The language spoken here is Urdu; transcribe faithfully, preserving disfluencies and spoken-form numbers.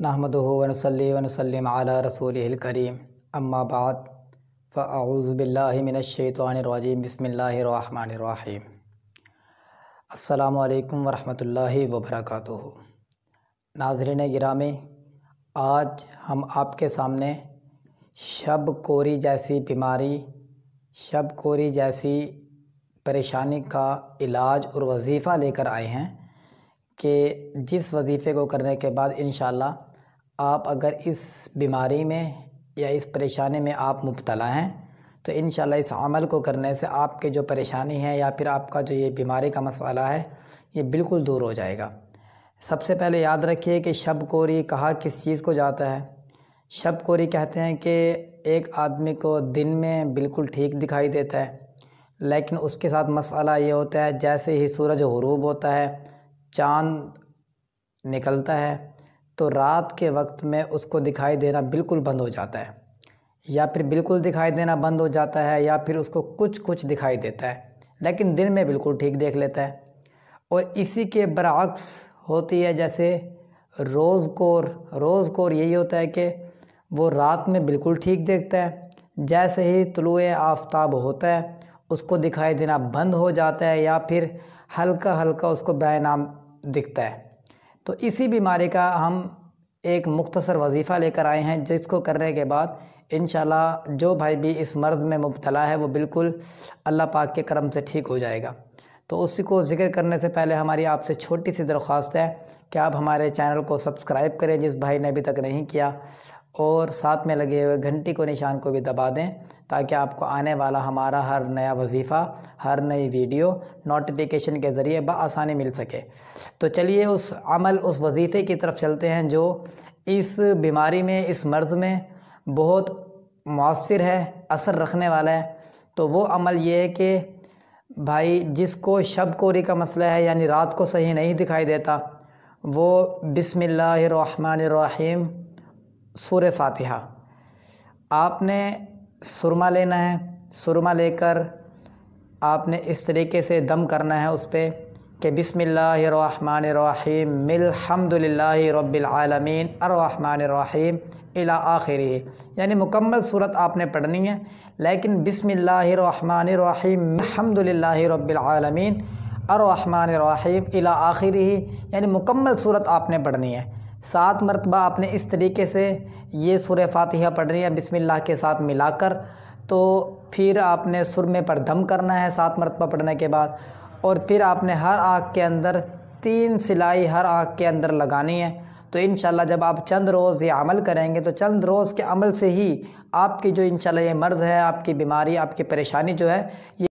نحمدہ ونصلی ونسلم علی رسولہ الکریم اما بعد فاعوذ باللہ من الشیطان الرجیم بسم اللہ الرحمن الرحیم۔ السلام علیکم ورحمۃ اللہ وبرکاتہ۔ ناظرین گرامی، آج ہم آپ کے سامنے شب کوری جیسی بیماری، شب کوری جیسی پریشانی کا علاج اور وظیفہ لے کر آئے ہیں کہ جس وظیفے کو کرنے کے بعد انشاءاللہ آپ اگر اس بیماری میں یا اس پریشانی میں آپ مبتلا ہیں تو انشاءاللہ اس عمل کو کرنے سے آپ کے جو پریشانی ہے یا پھر آپ کا جو یہ بیماری کا مسئلہ ہے یہ بالکل دور ہو جائے گا۔ سب سے پہلے یاد رکھیے کہ شب کوری کہا کس چیز کو جاتا ہے۔ شب کوری کہتے ہیں کہ ایک آدمی کو دن میں بالکل ٹھیک دکھائی دیتا ہے، لیکن اس کے ساتھ مسئلہ یہ ہوتا ہے جیسے ہی سورج غروب ہوتا ہے، چاند نکلتا ہے تو رات کے وقت میں اس کو دکھائی دینا بالکل بند ہو جاتا ہے، یا پھر بالکل دکھائی دینا بند ہو جاتا ہے یا پھر اس کو کچھ کچھ دکھائی دیتا ہے، لیکن دن میں بالکل ٹھیک دیکھ لیتا ہے۔ اور اسی کے برعکس ہوتی ہے جیسے روز کور۔ روز کور یہی ہوتا ہے کہ وہ رات میں بالکل ٹھیک دیکھتا ہے، جیسے ہی طلوع آفتاب ہوتا ہے اس کو دکھائی دینا بند ہو جاتا ہے یا پھر ہلکا ہلکا اس کو برائے نام دکھتا ہے۔ تو اسی بیماری کا ہم ایک مختصر وظیفہ لے کر آئے ہیں جس کو کرنے کے بعد انشاءاللہ جو بھائی بھی اس مرض میں مبتلا ہے وہ بالکل اللہ پاک کے کرم سے ٹھیک ہو جائے گا۔ تو اسی کو ذکر کرنے سے پہلے ہماری آپ سے چھوٹی سی درخواست ہے کہ آپ ہمارے چینل کو سبسکرائب کریں جس بھائی نے ابھی تک نہیں کیا، اور ساتھ میں لگے ہوئے گھنٹی کو نشان کو بھی دبا دیں تاکہ آپ کو آنے والا ہمارا ہر نیا وظیفہ، ہر نئی ویڈیو نوٹیفیکیشن کے ذریعے بآسانی مل سکے۔ تو چلیے اس عمل، اس وظیفے کی طرف چلتے ہیں جو اس بیماری میں، اس مرض میں بہت مؤثر ہے، اثر رکھنے والا ہے۔ تو وہ عمل یہ ہے کہ بھائی جس کو شب کوری کا مسئلہ ہے یعنی رات کو صحیح نہیں دکھائی دیتا، وہ بسم اللہ الرحمن الرحیم سورہ فاتحہ آپ نے سرما لینا ہے۔ سرما لے کر آپ نے اس طریقے سے دم کرنا ہے اس پہ کہ بسم اللہ الرحمن الرحیم الحمد للہ رب العالمین الرحمن الرحیم الی آخرہ، یعنی مکمل صورت آپ نے پڑھنی ہے، لیکن بسم اللہ الرحمن الرحیم الحمد للہ رب العالمین الرحمن الرحیم الی آخرہ، یعنی مکمل صورت آپ نے پڑھنی ہے۔ سات مرتبہ آپ نے اس طریقے سے یہ سورہ فاتحہ پڑھنی ہے بسم اللہ کے ساتھ ملا کر۔ تو پھر آپ نے سرمے پر دم کرنا ہے سات مرتبہ پڑھنے کے بعد، اور پھر آپ نے ہر آنکھ کے اندر تین سلائی ہر آنکھ کے اندر لگانی ہے۔ تو انشاءاللہ جب آپ چند روز یہ عمل کریں گے تو چند روز کے عمل سے ہی آپ کی جو انشاءاللہ یہ مرض ہے، آپ کی بیماری، آپ کی پریشانی جو ہے یہ